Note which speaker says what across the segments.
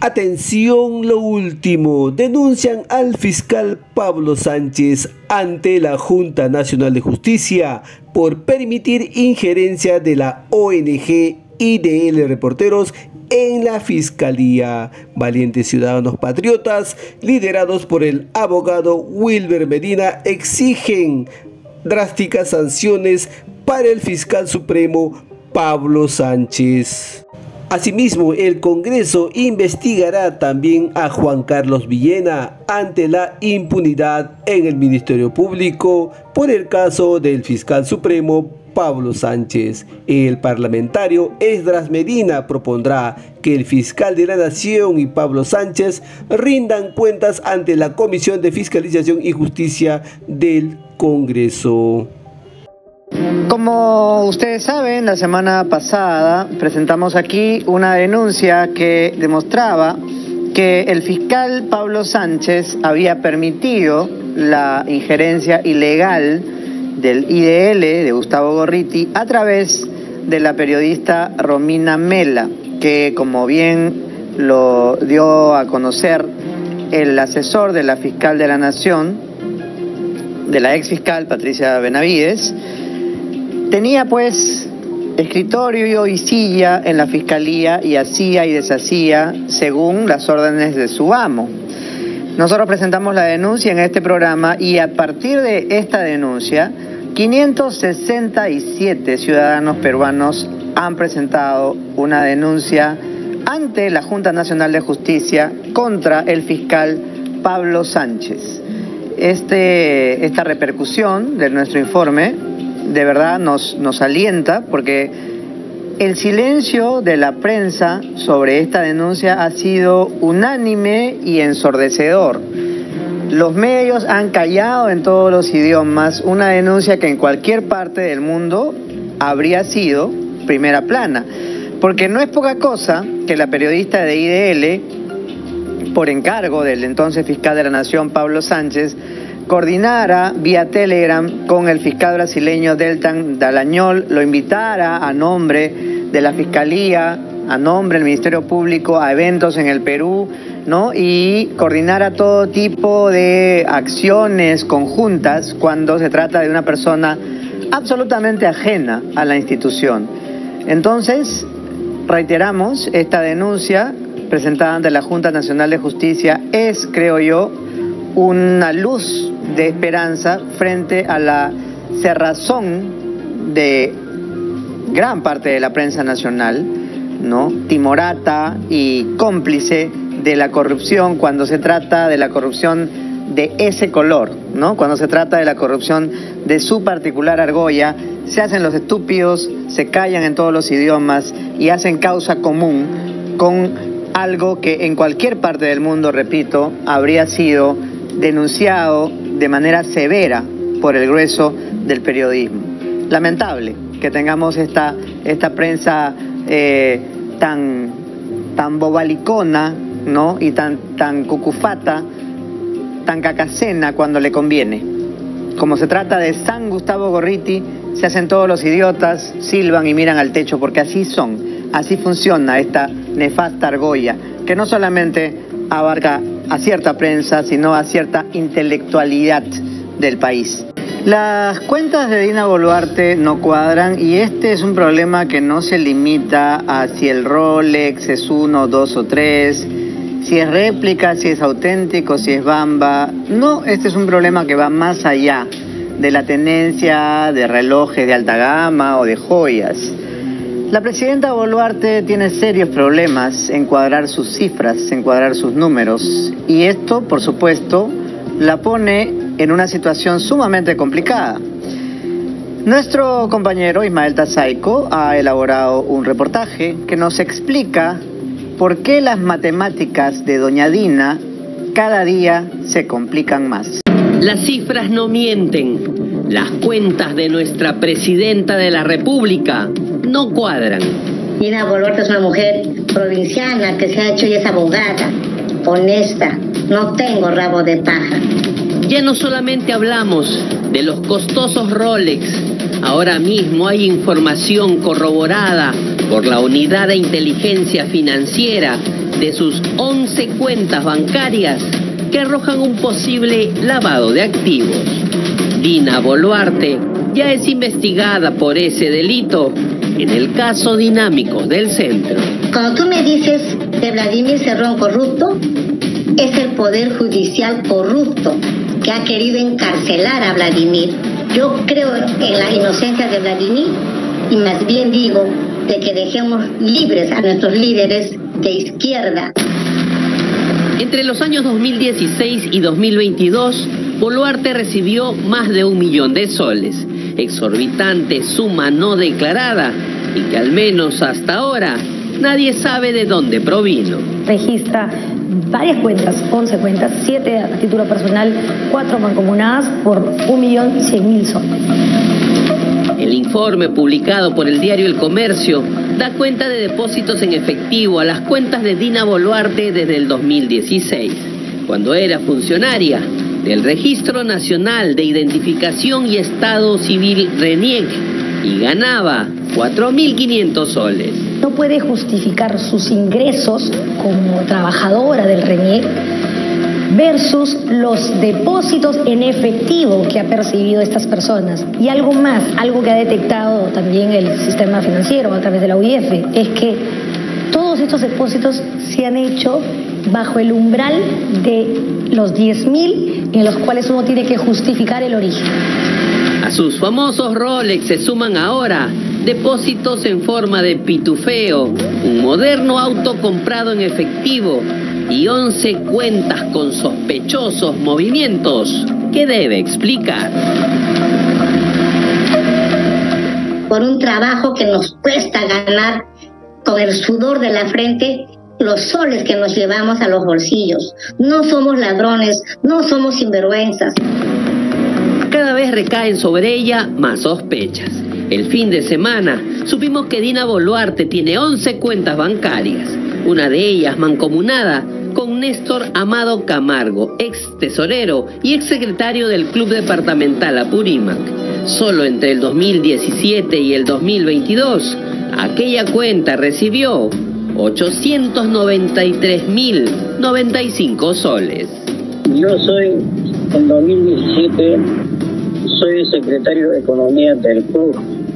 Speaker 1: Atención, lo último. Denuncian al fiscal Pablo Sánchez ante la Junta Nacional de Justicia por permitir injerencia de la ONG IDL Reporteros en la Fiscalía. Valientes ciudadanos patriotas, liderados por el abogado Wilber Medina, exigen drásticas sanciones para el fiscal supremo Pablo Sánchez. Asimismo, el Congreso investigará también a Juan Carlos Villena ante la impunidad en el Ministerio Público por el caso del fiscal supremo Pablo Sánchez. El parlamentario Esdras Medina propondrá que el fiscal de la Nación y Pablo Sánchez rindan cuentas ante la Comisión de Fiscalización y Justicia del Congreso.
Speaker 2: Como ustedes saben, la semana pasada presentamos aquí una denuncia que demostraba que el fiscal Pablo Sánchez había permitido la injerencia ilegal del IDL, de Gustavo Gorriti, a través de la periodista Romina Mela, que, como bien lo dio a conocer el asesor de la fiscal de la Nación, de la ex fiscal Patricia Benavides, tenía pues escritorio y silla en la fiscalía y hacía y deshacía según las órdenes de su amo. Nosotros presentamos la denuncia en este programa y a partir de esta denuncia, 567 ciudadanos peruanos han presentado una denuncia ante la Junta Nacional de Justicia contra el fiscal Pablo Sánchez. Esta repercusión de nuestro informe de verdad nos alienta, porque el silencio de la prensa sobre esta denuncia ha sido unánime y ensordecedor. Los medios han callado en todos los idiomas una denuncia que en cualquier parte del mundo habría sido primera plana, porque no es poca cosa que la periodista de IDL, por encargo del entonces fiscal de la Nación Pablo Sánchez, coordinara vía Telegram con el fiscal brasileño Deltan Dallagnol, lo invitara a nombre de la Fiscalía, a nombre del Ministerio Público, a eventos en el Perú, ¿no? Y coordinara todo tipo de acciones conjuntas cuando se trata de una persona absolutamente ajena a la institución. Entonces, reiteramos, esta denuncia presentada ante la Junta Nacional de Justicia es, creo yo, una luz de esperanza frente a la cerrazón de gran parte de la prensa nacional, ¿no? Timorata y cómplice de la corrupción cuando se trata de la corrupción de ese color, ¿no? Cuando se trata de la corrupción de su particular argolla, se hacen los estúpidos, se callan en todos los idiomas y hacen causa común con algo que en cualquier parte del mundo, repito, habría sido denunciado de manera severa por el grueso del periodismo. Lamentable que tengamos esta prensa tan bobalicona, ¿no? Y tan cucufata, tan cacacena cuando le conviene. Como se trata de San Gustavo Gorriti, se hacen todos los idiotas, silban y miran al techo, porque así son, así funciona esta nefasta argolla, que no solamente abarca a cierta prensa, sino a cierta intelectualidad del país. Las cuentas de Dina Boluarte no cuadran, y este es un problema que no se limita a si el Rolex es 1, 2 o 3, si es réplica, si es auténtico, si es Bamba. No, este es un problema que va más allá de la tenencia de relojes de alta gama o de joyas. La presidenta Boluarte tiene serios problemas en cuadrar sus cifras, en cuadrar sus números, y esto, por supuesto, la pone en una situación sumamente complicada. Nuestro compañero Ismael Tazaico ha elaborado un reportaje que nos explica por qué las matemáticas de doña Dina cada día se complican más.
Speaker 3: Las cifras no mienten. Las cuentas de nuestra presidenta de la República no cuadran.
Speaker 4: Dina Boluarte es una mujer provinciana que se ha hecho y es abogada, honesta. No tengo rabo de paja.
Speaker 3: Ya no solamente hablamos de los costosos Rolex. Ahora mismo hay información corroborada por la Unidad de Inteligencia Financiera de sus 11 cuentas bancarias que arrojan un posible lavado de activos. Dina Boluarte ya es investigada por ese delito en el caso Dinámicos del Centro.
Speaker 4: Cuando tú me dices de Vladimir Cerrón corrupto, es el Poder Judicial corrupto que ha querido encarcelar a Vladimir. Yo creo en la inocencia de Vladimir y más bien digo de que dejemos libres a nuestros líderes de izquierda.
Speaker 3: Entre los años 2016 y 2022, Boluarte recibió más de 1 millón de soles, exorbitante suma no declarada y que al menos hasta ahora nadie sabe de dónde provino.
Speaker 5: Registra varias cuentas, 11 cuentas, 7 a título personal, 4 mancomunadas por 1.100.000 soles.
Speaker 3: El informe publicado por el diario El Comercio da cuenta de depósitos en efectivo a las cuentas de Dina Boluarte desde el 2016, cuando era funcionaria del Registro Nacional de Identificación y Estado Civil RENIEC y ganaba 4.500 soles.
Speaker 5: No puede justificar sus ingresos como trabajadora del RENIEC versus los depósitos en efectivo que ha percibido estas personas. Y algo más, algo que ha detectado también el sistema financiero a través de la UIF, es que todos estos depósitos se han hecho bajo el umbral de los 10.000, en los cuales uno tiene que justificar el origen.
Speaker 3: A sus famosos Rolex se suman ahora depósitos en forma de pitufeo, un moderno auto comprado en efectivo y 11 cuentas con sospechosos movimientos que debe explicar.
Speaker 4: Por un trabajo que nos cuesta ganar con el sudor de la frente, los soles que nos llevamos a los bolsillos. No somos ladrones, no somos sinvergüenzas.
Speaker 3: Cada vez recaen sobre ella más sospechas. El fin de semana supimos que Dina Boluarte tiene 11 cuentas bancarias, una de ellas mancomunada con Néstor Amado Camargo, ex tesorero y ex secretario del Club Departamental Apurímac. Solo entre el 2017 y el 2022, aquella cuenta recibió 893.095 soles.
Speaker 6: Yo soy, en 2017, soy secretario de Economía del club.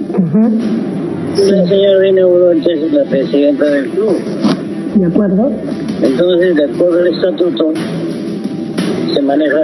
Speaker 6: La señora Dina Boluarte es la presidenta del club.
Speaker 5: ¿De acuerdo?
Speaker 6: Entonces, de acuerdo al estatuto, se maneja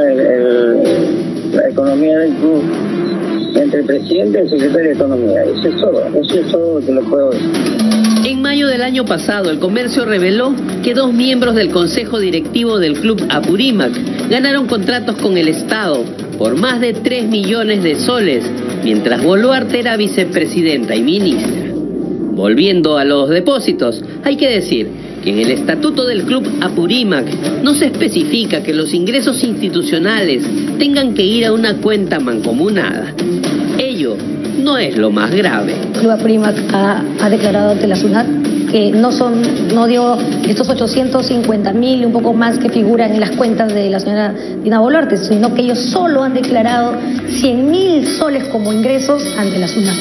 Speaker 6: la economía del club entre el presidente y el secretario de Economía. Eso es todo lo que le puedo decir.
Speaker 3: En mayo del año pasado, El Comercio reveló que 2 miembros del Consejo Directivo del Club Apurímac ganaron contratos con el Estado por más de 3 millones de soles, mientras Boluarte era vicepresidenta y ministra. Volviendo a los depósitos, hay que decir que en el estatuto del Club Apurímac no se especifica que los ingresos institucionales tengan que ir a una cuenta mancomunada. Ello no es lo más grave.
Speaker 5: El Club Apurímac ha declarado ante la SUNAT que no dio estos 850.000 y un poco más que figuran en las cuentas de la señora Dina Boluarte, sino que ellos solo han declarado 100.000 soles como ingresos ante la SUNAT.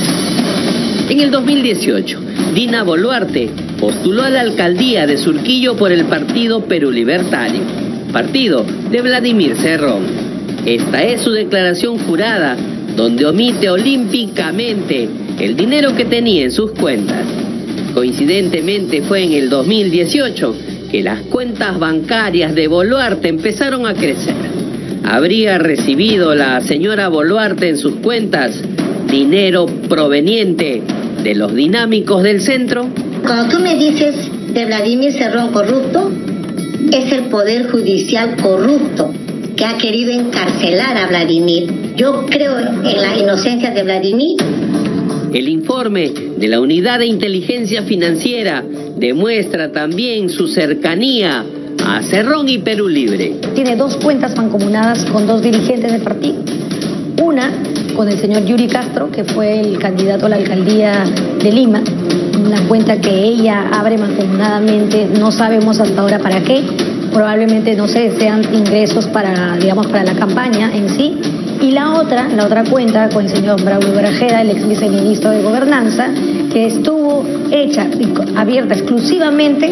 Speaker 3: En el 2018, Dina Boluarte postuló a la alcaldía de Surquillo por el partido Perú Libertario, partido de Vladimir Cerrón. Esta es su declaración jurada, donde omite olímpicamente el dinero que tenía en sus cuentas. Coincidentemente fue en el 2018 que las cuentas bancarias de Boluarte empezaron a crecer. ¿Habría recibido la señora Boluarte en sus cuentas dinero proveniente de los dinámicos del centro?
Speaker 4: Cuando tú me dices de Vladimir Cerrón corrupto, es el Poder Judicial corrupto que ha querido encarcelar a Vladimir. Yo creo en la inocencia de Vladimir.
Speaker 3: El informe de la Unidad de Inteligencia Financiera demuestra también su cercanía a Cerrón y Perú Libre.
Speaker 5: Tiene 2 cuentas mancomunadas con 2 dirigentes del partido. Una con el señor Yuri Castro, que fue el candidato a la alcaldía de Lima. Una cuenta que ella abre mancomunadamente, no sabemos hasta ahora para qué. Probablemente, no sé, sean ingresos para la campaña en sí. Y la otra cuenta con el señor Braulio Grajeda, el ex viceministro de Gobernanza, que estuvo hecha y abierta exclusivamente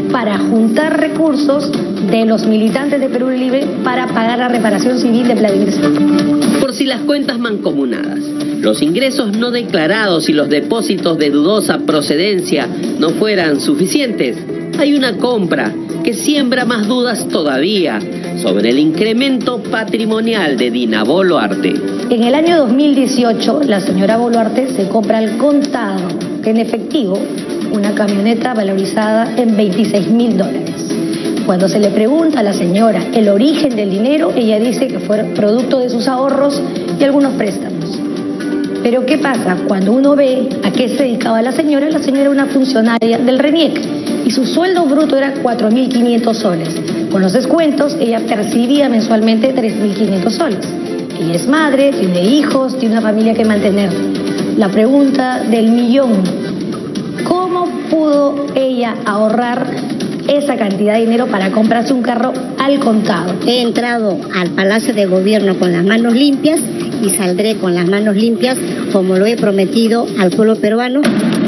Speaker 5: para juntar recursos de los militantes de Perú Libre para pagar la reparación civil de Vladimir Cerrón.
Speaker 3: Por si las cuentas mancomunadas, los ingresos no declarados y los depósitos de dudosa procedencia no fueran suficientes, hay una compra que siembra más dudas todavía sobre el incremento patrimonial de Dina Boluarte.
Speaker 5: En el año 2018, la señora Boluarte se compra al contado, en efectivo, una camioneta valorizada en $26.000. Cuando se le pregunta a la señora el origen del dinero, ella dice que fue producto de sus ahorros y algunos préstamos. Pero ¿qué pasa? Cuando uno ve a qué se dedicaba la señora era una funcionaria del RENIEC y su sueldo bruto era 4.500 soles. Con los descuentos, ella percibía mensualmente 3.500 soles. Ella es madre, tiene hijos, tiene una familia que mantener. La pregunta del millón: ¿cómo pudo ella ahorrar esa cantidad de dinero para comprarse un carro al contado?
Speaker 4: He entrado al Palacio de Gobierno con las manos limpias y saldré con las manos limpias, como lo he prometido al pueblo peruano.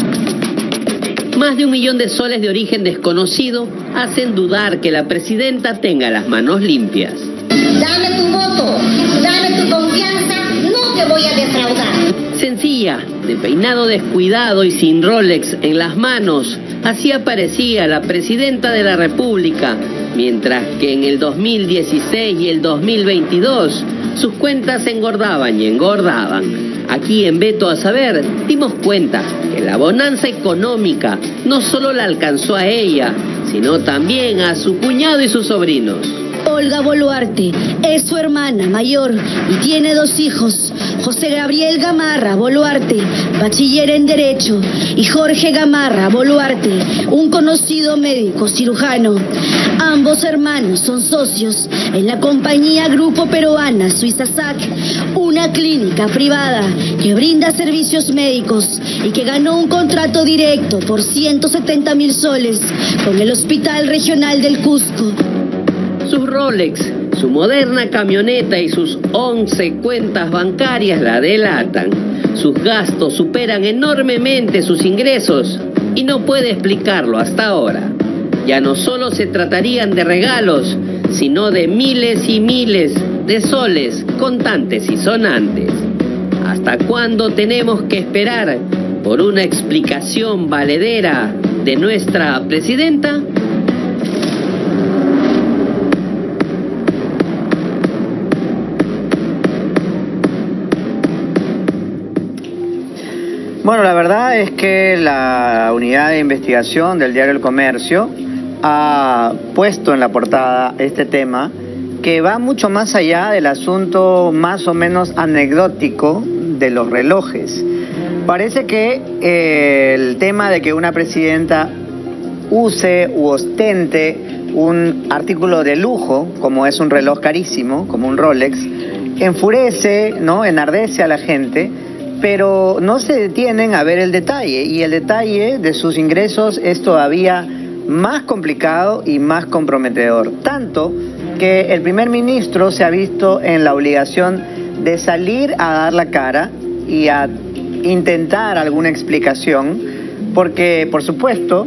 Speaker 3: Más de 1 millón de soles de origen desconocido hacen dudar que la presidenta tenga las manos limpias.
Speaker 4: Dame tu voto, dame tu confianza, no te voy a defraudar.
Speaker 3: Sencilla, de peinado descuidado y sin Rolex en las manos, así aparecía la presidenta de la República, mientras que en el 2016 y el 2022 sus cuentas engordaban y engordaban. Aquí en Veto a Saber dimos cuenta que la bonanza económica no solo la alcanzó a ella, sino también a su cuñado y sus sobrinos.
Speaker 7: Olga Boluarte es su hermana mayor y tiene 2 hijos, José Gabriel Gamarra Boluarte, bachiller en Derecho, y Jorge Gamarra Boluarte, un conocido médico cirujano. Ambos hermanos son socios en la compañía Grupo Peruana Suiza SAC, una clínica privada que brinda servicios médicos y que ganó un contrato directo por 170.000 soles con el Hospital Regional del Cusco.
Speaker 3: Sus Rolex, su moderna camioneta y sus 11 cuentas bancarias la delatan. Sus gastos superan enormemente sus ingresos y no puede explicarlo hasta ahora. Ya no solo se tratarían de regalos, sino de miles y miles de soles contantes y sonantes. ¿Hasta cuándo tenemos que esperar por una explicación valedera de nuestra presidenta?
Speaker 2: Bueno, la verdad es que la unidad de investigación del diario El Comercio ha puesto en la portada este tema que va mucho más allá del asunto más o menos anecdótico de los relojes. Parece que el tema de que una presidenta use u ostente un artículo de lujo, como es un reloj carísimo, como un Rolex, enfurece, ¿no?, enardece a la gente, pero no se detienen a ver el detalle, y el detalle de sus ingresos es todavía más complicado y más comprometedor, tanto que el primer ministro se ha visto en la obligación de salir a dar la cara y a intentar alguna explicación, porque por supuesto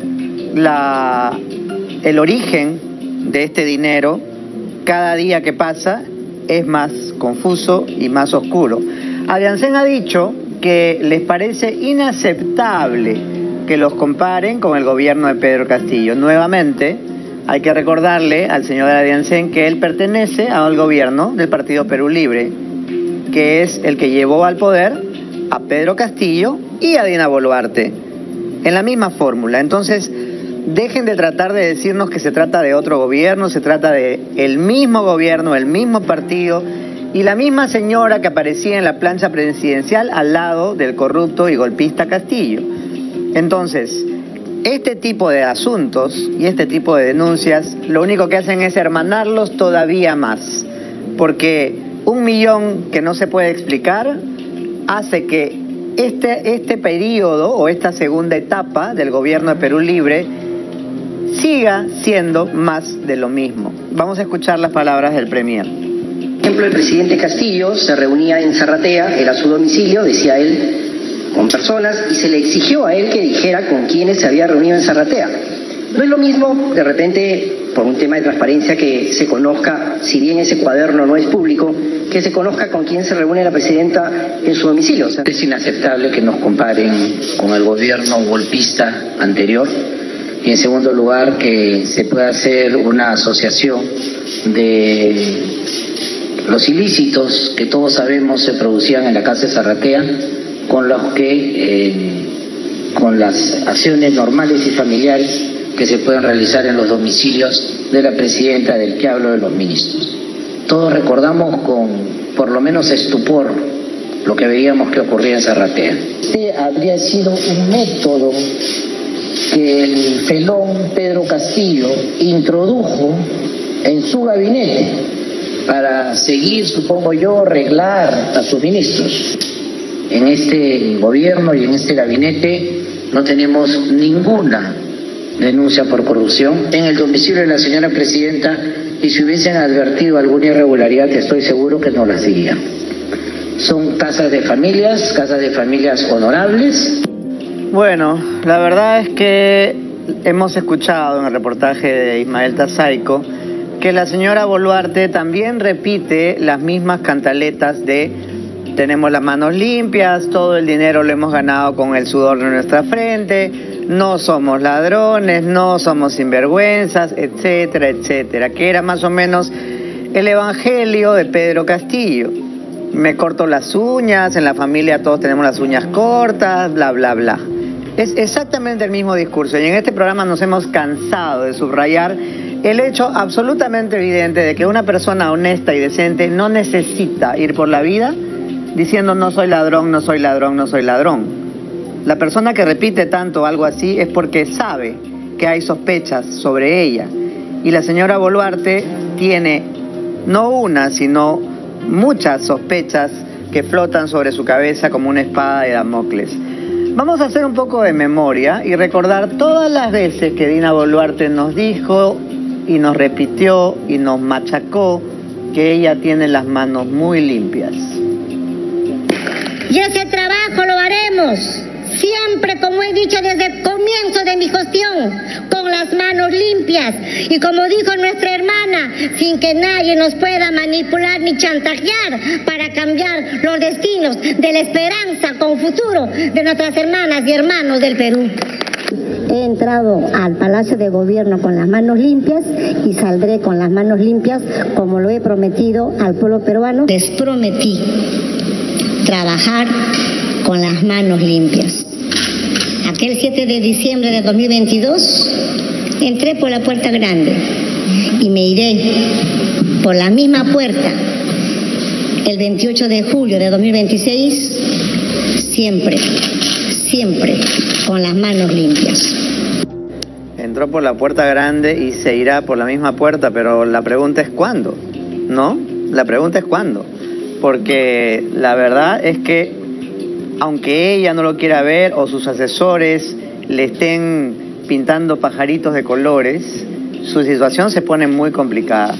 Speaker 2: el origen de este dinero cada día que pasa es más confuso y más oscuro. Adriansen ha dicho que les parece inaceptable que los comparen con el gobierno de Pedro Castillo. Nuevamente, hay que recordarle al señor Adriansen que él pertenece al gobierno del Partido Perú Libre, que es el que llevó al poder a Pedro Castillo y a Dina Boluarte, en la misma fórmula. Entonces, dejen de tratar de decirnos que se trata de otro gobierno, se trata de el mismo gobierno, el mismo partido, y la misma señora que aparecía en la plancha presidencial al lado del corrupto y golpista Castillo. Entonces, este tipo de asuntos y este tipo de denuncias lo único que hacen es hermanarlos todavía más, porque 1 millón que no se puede explicar hace que este periodo o esta segunda etapa del gobierno de Perú Libre siga siendo más de lo mismo. Vamos a escuchar las palabras del premier.
Speaker 8: Por ejemplo, el presidente Castillo se reunía en Zarratea, era su domicilio, decía él, con personas, y se le exigió a él que dijera con quiénes se había reunido en Zarratea. No es lo mismo, de repente, por un tema de transparencia, que se conozca, si bien ese cuaderno no es público, que se conozca con quién se reúne la presidenta en su domicilio. O sea,
Speaker 9: es inaceptable que nos comparen con el gobierno golpista anterior. Y en segundo lugar, que se pueda hacer una asociación de los ilícitos que todos sabemos se producían en la Casa de Zarratea con los que, con las acciones normales y familiares que se pueden realizar en los domicilios de la presidenta, del que hablo, de los ministros. Todos recordamos con, por lo menos, estupor lo que veíamos que ocurría en Zarratea.
Speaker 6: Este habría sido un método que el felón Pedro Castillo introdujo en su gabinete
Speaker 9: para seguir, supongo yo, arreglar a sus ministros. En este gobierno y en este gabinete no tenemos ninguna denuncia por corrupción en el domicilio de la señora presidenta, y si hubiesen advertido alguna irregularidad, estoy seguro que no las dirían. Son casas de familias honorables.
Speaker 2: Bueno, la verdad es que hemos escuchado en el reportaje de Ismael Tazaico que la señora Boluarte también repite las mismas cantaletas de tenemos las manos limpias, todo el dinero lo hemos ganado con el sudor de nuestra frente, no somos ladrones, no somos sinvergüenzas, etcétera, etcétera, que era más o menos el evangelio de Pedro Castillo. Me corto las uñas, en la familia todos tenemos las uñas cortas, bla, bla, bla. Es exactamente el mismo discurso, y en este programa nos hemos cansado de subrayar el hecho absolutamente evidente de que una persona honesta y decente no necesita ir por la vida diciendo no soy ladrón, no soy ladrón, no soy ladrón. La persona que repite tanto algo así es porque sabe que hay sospechas sobre ella. Y la señora Boluarte tiene no una, sino muchas sospechas que flotan sobre su cabeza como una espada de Damocles. Vamos a hacer un poco de memoria y recordar todas las veces que Dina Boluarte nos dijo y nos repitió y nos machacó que ella tiene las manos muy limpias.
Speaker 4: Y ese trabajo lo haremos, siempre, como he dicho desde el comienzo de mi gestión, con las manos limpias. Y como dijo nuestra hermana, sin que nadie nos pueda manipular ni chantajear para cambiar los destinos de la esperanza con futuro de nuestras hermanas y hermanos del Perú. He entrado al Palacio de Gobierno con las manos limpias y saldré con las manos limpias, como lo he prometido al pueblo peruano. Les prometí trabajar con las manos limpias. Aquel 7 de diciembre de 2022 entré por la puerta grande y me iré por la misma puerta el 28 de julio de 2026, siempre con las manos limpias.
Speaker 2: Entró por la puerta grande y se irá por la misma puerta, pero la pregunta es ¿cuándo? ¿No? La pregunta es ¿cuándo? Porque la verdad es que aunque ella no lo quiera ver o sus asesores le estén pintando pajaritos de colores, su situación se pone muy complicada.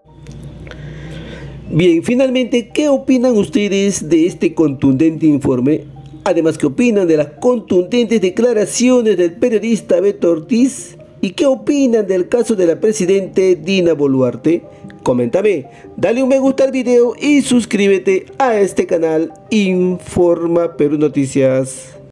Speaker 1: Bien, finalmente, ¿qué opinan ustedes de este contundente informe? Además, ¿qué opinan de las contundentes declaraciones del periodista Beto Ortiz? ¿Y qué opinan del caso de la presidenta Dina Boluarte? Coméntame, dale un me gusta al video y suscríbete a este canal Informa Perú Noticias.